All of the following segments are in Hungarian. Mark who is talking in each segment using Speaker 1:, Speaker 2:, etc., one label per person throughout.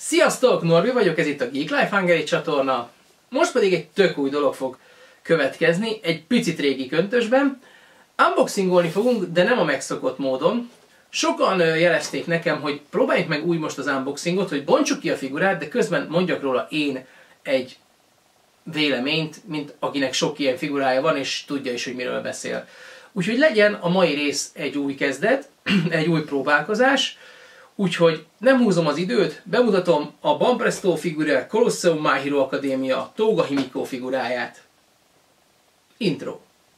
Speaker 1: Sziasztok, Norbi vagyok, ez itt a Geek Life Hungary csatorna. Most pedig egy tök új dolog fog következni, egy picit régi köntösben. Unboxingolni fogunk, de nem a megszokott módon. Sokan jelezték nekem, hogy próbáljuk meg úgy most az unboxingot, hogy bontsuk ki a figurát, de közben mondjak róla én egy véleményt, mint akinek sok ilyen figurája van, és tudja is, hogy miről beszél. Úgyhogy legyen a mai rész egy új kezdet, egy új próbálkozás. Úgyhogy nem húzom az időt, bemutatom a Banpresto figura Colosseum My Hero Academia Touga Himiko figuráját. Intro.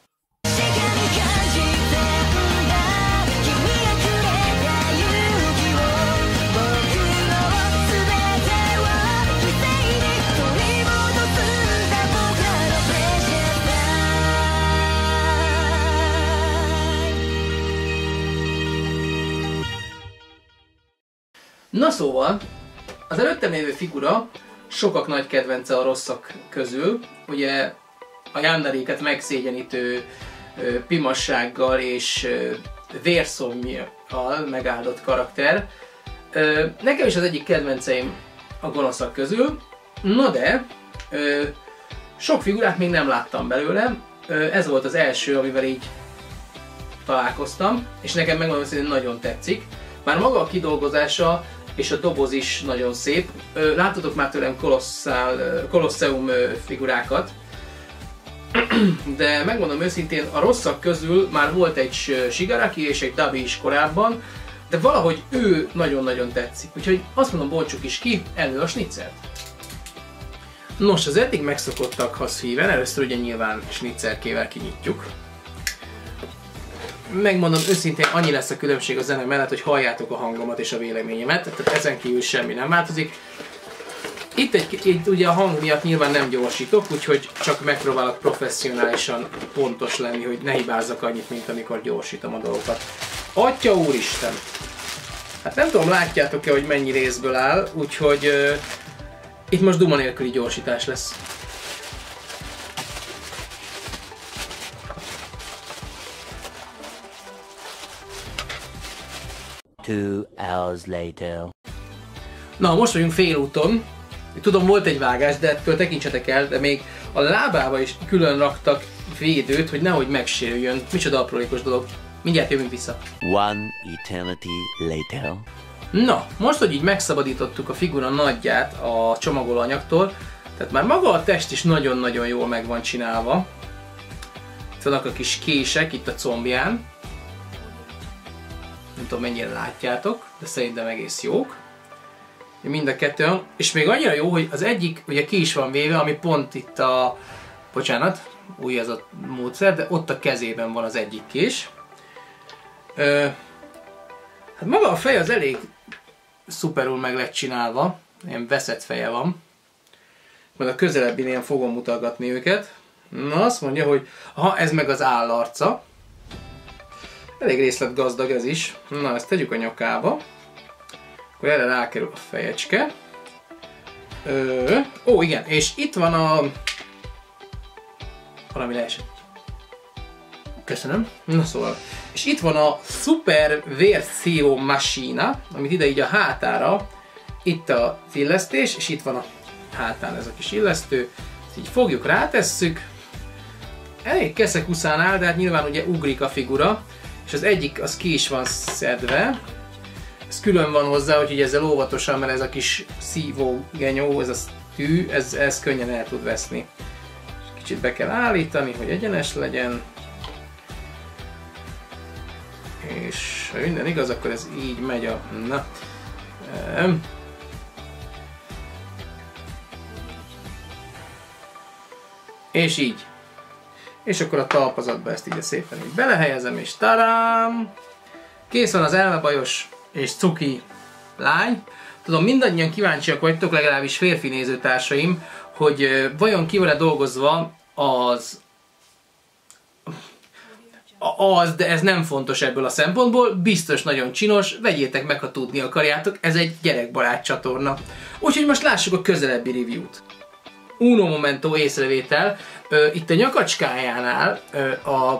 Speaker 1: Na szóval, az előttem lévő figura sokak nagy kedvence a rosszak közül. Ugye a Yanderéket megszégyenítő pimassággal és vérszomjjal megáldott karakter. Nekem is az egyik kedvenceim a gonoszak közül. Na de, sok figurát még nem láttam belőle. Ez volt az első, amivel így találkoztam, és nekem megmondom, hogy nagyon tetszik. Már maga a kidolgozása és a doboz is nagyon szép. Láttatok már tőlem Colosseum figurákat, de megmondom őszintén, a rosszak közül már volt egy Shigaraki és egy Dabi is korábban, de valahogy ő nagyon-nagyon tetszik. Úgyhogy azt mondom, bontsuk is ki, elő a snitzert. Nos, az eddig megszokottakhoz híven, először ugye nyilván snitzerkével kinyitjuk. Megmondom őszintén, annyi lesz a különbség a zene mellett, hogy halljátok a hangomat és a véleményemet, tehát ezen kívül semmi nem változik. Itt ugye a hang miatt nyilván nem gyorsítok, úgyhogy csak megpróbálok professzionálisan pontos lenni, hogy ne hibázzak annyit, mint amikor gyorsítom a dolgokat. Atya úristen! Hát nem tudom, látjátok-e, hogy mennyi részből áll, úgyhogy itt most duma nélküli gyorsítás lesz.
Speaker 2: Two hours later.
Speaker 1: Na, most vagyunk félúton. Tudom, volt egy vágás, de ettől tekintsetek el, de még a lábába is külön raktak védőt, hogy nehogy megsérüljön. Micsoda aprólékos dolog. Mindjárt jövünk vissza.
Speaker 2: One eternity later.
Speaker 1: Na, most, hogy így megszabadítottuk a figura nagyját a csomagolóanyagtól, tehát már maga a test is nagyon-nagyon jól meg van csinálva. Itt vannak a kis kések itt a combján. Nem tudom, mennyire látjátok, de szerintem egész jók. Mind a kettőn, és még annyira jó, hogy az egyik ugye ki is van véve, ami pont itt a... Bocsánat, új ez a módszer, de ott a kezében van az egyik kés. Hát maga a fej az elég szuperul meg lett csinálva, ilyen veszett feje van. Majd a közelebbinél fogom mutatni őket. Na, azt mondja, hogy aha, ez meg az állarca. Elég részletgazdag ez is. Na, ezt tegyük a nyakába. Akkor erre rákerül a fejecske. Ó, igen, és itt van a... Valami leesett. Köszönöm. Na szóval. És itt van a Super Versio Machina, amit ide így a hátára. Itt az illesztés, és itt van a hátán ez a kis illesztő. Ezt így fogjuk, rátesszük. Elég keszekuszán áll, de hát nyilván ugye ugrik a figura. És az egyik, az ki is van szedve. Ez külön van hozzá, úgyhogy ezzel óvatosan, mert ez a kis szívógenyó, ez a tű, ez könnyen el tud veszni. Kicsit be kell állítani, hogy egyenes legyen. És ha minden igaz, akkor ez így megy a... Na. És így. És akkor a talpazatba ezt így szépen így belehelyezem, és tarám! Kész van az elmebajos és cuki lány. Tudom, mindannyian kíváncsiak vagytok, legalábbis férfi nézőtársaim, hogy vajon ki van-e dolgozva de ez nem fontos ebből a szempontból, biztos nagyon csinos, vegyétek meg, ha tudni akarjátok, ez egy gyerekbarát csatorna. Úgyhogy most lássuk a közelebbi review-t. Uno momento észrevétel, itt a nyakacskájánál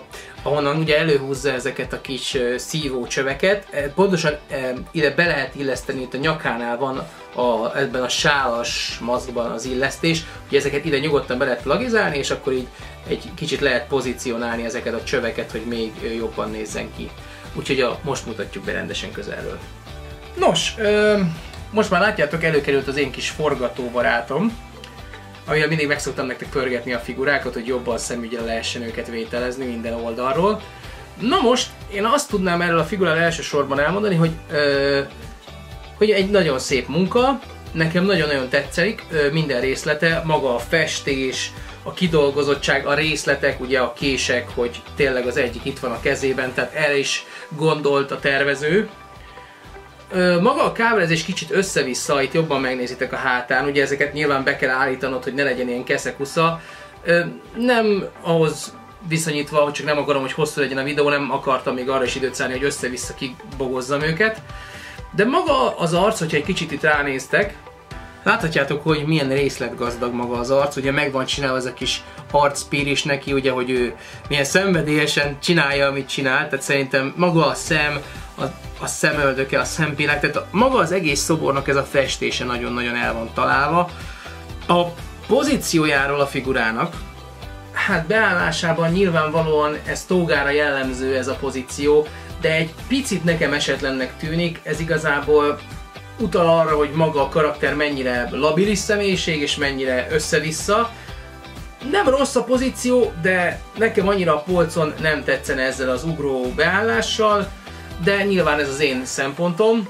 Speaker 1: ahonnan ugye előhúzza ezeket a kis szívó csöveket. Pontosan ide be lehet illeszteni, itt a nyakánál van ebben a sálas maszkban az illesztés, hogy ezeket ide nyugodtan be lehet plagizálni, és akkor így egy kicsit lehet pozícionálni ezeket a csöveket, hogy még jobban nézzen ki. Úgyhogy most mutatjuk be rendesen közelről. Nos, most már látjátok, előkerült az én kis forgatóbarátom, amivel mindig meg szoktam nektek pörgetni a figurákat, hogy jobban szemügyre lehessen őket vételezni minden oldalról. Na most, én azt tudnám erről a figuráról elsősorban elmondani, hogy egy nagyon szép munka, nekem nagyon-nagyon tetszik minden részlete, maga a festés, a kidolgozottság, a részletek, ugye a kések, hogy tényleg az egyik itt van a kezében, tehát erre is gondolt a tervező. Maga a kábelezés kicsit össze-vissza, itt jobban megnézitek a hátán, ugye ezeket nyilván be kell állítanod, hogy ne legyen ilyen keszekusza. Nem ahhoz viszonyítva, hogy csak nem akarom, hogy hosszú legyen a videó, nem akartam még arra is időt szállni, hogy össze-vissza kibogozzam őket. De maga az arc, hogyha egy kicsit itt ránéztek, láthatjátok, hogy milyen részletgazdag maga az arc, ugye meg van csinálva ez a kis arcpír is neki, ugye, hogy ő milyen szenvedélyesen csinálja, amit csinál, tehát szerintem maga a szem, a szemöldöke, a szempillák, tehát maga az egész szobornak ez a festése nagyon-nagyon el van találva. A pozíciójáról a figurának, hát beállásában nyilvánvalóan ez Tógára jellemző ez a pozíció, de egy picit nekem esetlennek tűnik, ez igazából utal arra, hogy maga a karakter mennyire labilis személyiség és mennyire össze-vissza. Nem rossz a pozíció, de nekem annyira a polcon nem tetszene ezzel az ugró beállással, de nyilván ez az én szempontom.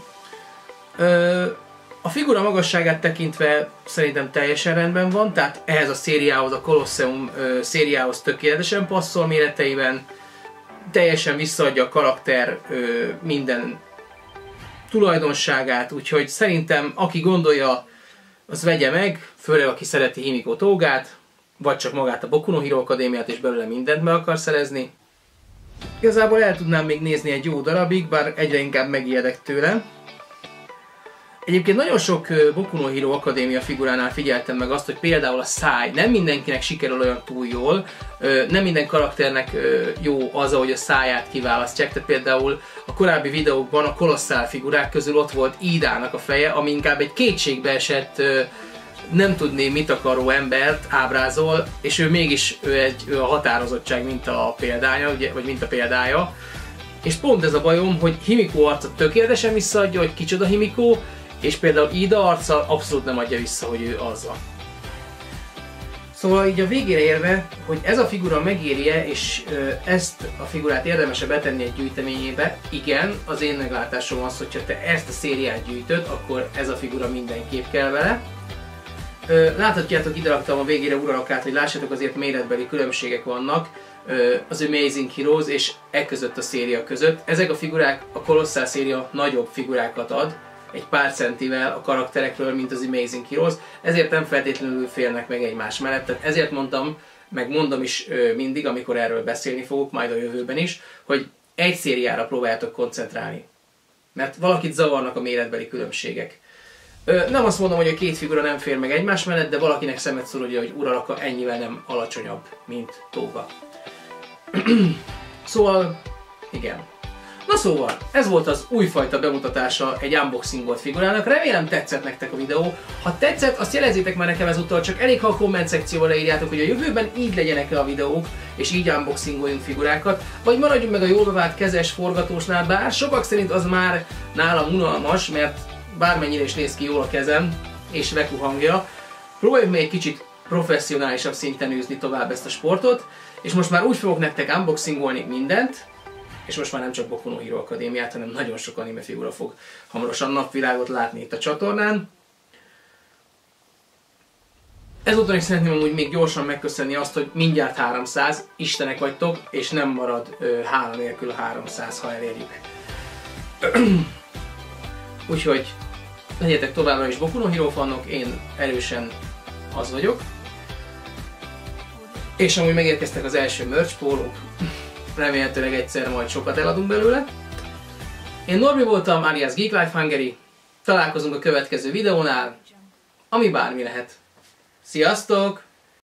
Speaker 1: A figura magasságát tekintve szerintem teljesen rendben van, tehát ehhez a szériához, a Colosseum szériához tökéletesen passzol méreteiben, teljesen visszaadja a karakter minden tulajdonságát, úgyhogy szerintem aki gondolja, az vegye meg, főleg aki szereti Himiko Tógát, vagy csak magát a Boku no Hero Akadémiát és belőle mindent be akar szerezni. Igazából el tudnám még nézni egy jó darabig, bár egyre inkább megijedek tőle. Egyébként nagyon sok Boku no Hero Akadémia figuránál figyeltem meg azt, hogy például a száj nem mindenkinek sikerül olyan túl jól, nem minden karakternek jó az, ahogy a száját kiválasztják, tehát például a korábbi videókban a kolosszál figurák közül ott volt Idának a feje, ami inkább egy kétségbeesett, nem tudni mit akaró embert ábrázol, és ő mégis ő a határozottság mint a példája, ugye, vagy mint a példája. És pont ez a bajom, hogy Himiko arcot tökéletesen visszaadja, hogy kicsoda Himiko, és például Ida arca abszolút nem adja vissza, hogy ő az. Szóval így a végére érve, hogy ez a figura megéri-e, és ezt a figurát érdemes-e betenni egy gyűjteményébe, igen, az én meglátásom az, hogyha te ezt a szériát gyűjtöd, akkor ez a figura mindenképp kell vele. Láthatjátok, ide raktam a végére uralakát, hogy lássátok, azért méretbeli különbségek vannak az Amazing Heroes és között a széria között. Ezek a figurák, a Colossal széria nagyobb figurákat ad, egy pár centivel a karakterekről, mint az Amazing Heroes, ezért nem feltétlenül félnek meg egymás mellett, tehát ezért mondtam, meg mondom is mindig, amikor erről beszélni fogok, majd a jövőben is, hogy egy szériára próbáljátok koncentrálni, mert valakit zavarnak a méretbeli különbségek. Nem azt mondom, hogy a két figura nem fér meg egymás mellett, de valakinek szemet szorulja, hogy Uraraka ennyivel nem alacsonyabb, mint Tóga. Szóval, igen. Na szóval, ez volt az újfajta bemutatása egy unboxingolt figurának. Remélem tetszett nektek a videó. Ha tetszett, azt jelezzétek már nekem ezúttal, csak elég, ha a komment szekcióba leírjátok, hogy a jövőben így legyenek-e a videók, és így unboxingoljunk figurákat, vagy maradjunk meg a jól bevált kezes forgatósnál, bár sokak szerint az már nálam unalmas, mert bármennyire is néz ki jól a kezem, és Reku hangja. Próbáljuk még egy kicsit professzionálisabb szinten űzni tovább ezt a sportot, és most már úgy fogok nektek unboxingolni mindent, és most már nem csak Boku no Hero Akadémiát, hanem nagyon sok anime figura fog hamarosan napvilágot látni itt a csatornán. Ezúttal is szeretném amúgy még gyorsan megköszönni azt, hogy mindjárt 300, istenek vagytok, és nem marad hála nélkül a 300, ha elérjük. Úgyhogy legyetek továbbra is Boku no Hero fannok, én erősen az vagyok. És amúgy megérkeztek az első merch pólók, remélhetőleg egyszer majd sokat eladunk belőle. Én Norbi voltam, alias Geek Life Hungary. Találkozunk a következő videónál, ami bármi lehet. Sziasztok!